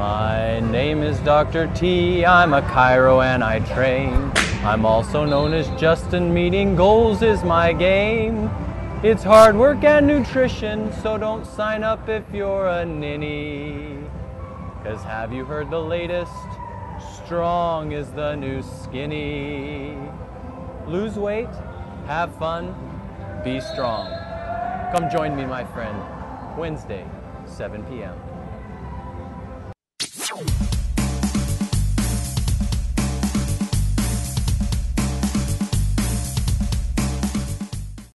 My name is Dr. T. I'm a chiro and I train. I'm also known as Justin. Meeting goals is my game. It's hard work and nutrition, so don't sign up if you're a ninny. 'Cause have you heard the latest? Strong is the new skinny. Lose weight, have fun, be strong. Come join me, my friend, Wednesday, 7 p.m.